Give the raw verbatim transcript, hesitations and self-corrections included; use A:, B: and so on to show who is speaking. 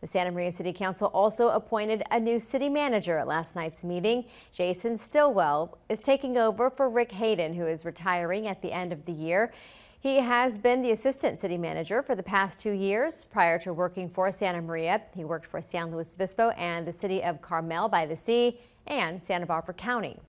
A: The Santa Maria City Council also appointed a new city manager at last night's meeting. Jason Stilwell is taking over for Rick Hayden, who is retiring at the end of the year. He has been the assistant city manager for the past two years. Prior to working for Santa Maria, he worked for San Luis Obispo and the city of Carmel by the Sea and Santa Barbara County.